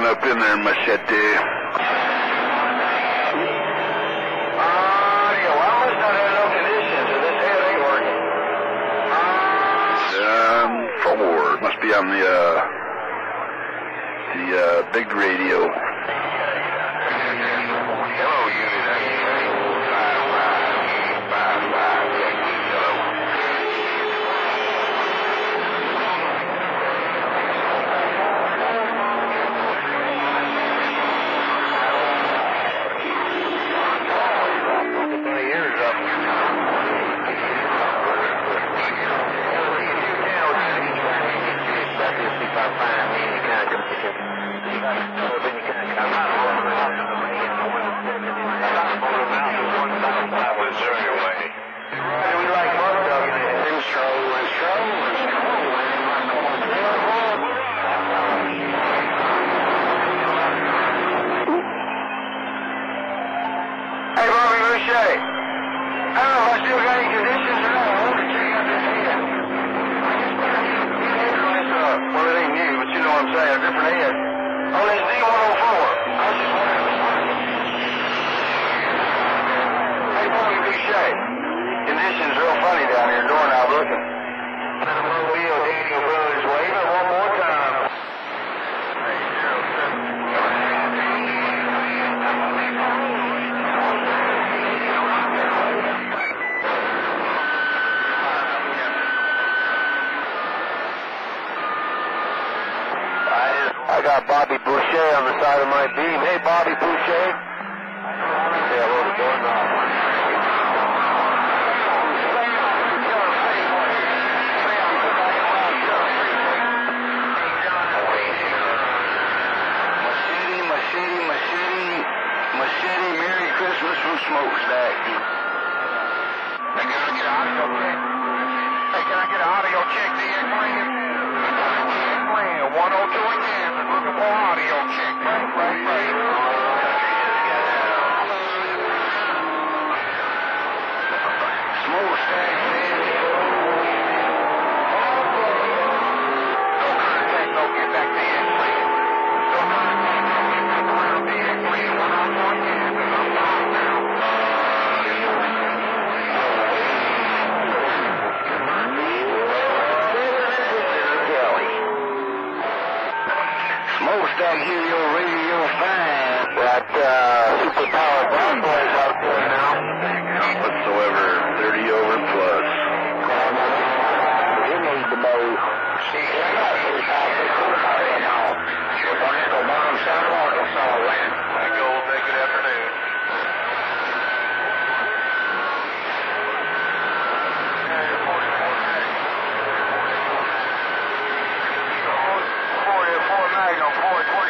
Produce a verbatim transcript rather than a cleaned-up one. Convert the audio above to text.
up in there, Machete. Must be on the uh, the uh, big radio. Hello, unit. Five, five, five, five. Hello. My ears up. Hey, Bobby Boucher. I don't know if I still got any conditions or not. I want to check out this head. Well, it ain't new, but you know what I'm saying. A different head. On this D one oh four. I was just wondering. Hey, Bobby Boucher. Conditions real funny down here. Doorknob looking. Wheel, Daniel Brothers waving one more time. I got Bobby Boucher on the side of my beam. Hey, Bobby Boucher. Say hello to Doorknob. Machete, machete, machete, machete, Merry Christmas from Smokestack. Hey, can I get an audio check? Hey, can I get an audio check? The airplane? one oh two again. Looking for audio check. Right, right, right. Smokestack, man. No contact, no get back to the airplane. No contact, no get back around the airplane. one oh two again. I'm down now. Smokestack Helio Radio five. That uh, superpower brown boys out there now. Whatsoever, thirty over plus. You need to know. See, I got thirty-five now. Tornado bomb, South Arkansas land. Thank you, old day. Good afternoon. Magnum, four twenty.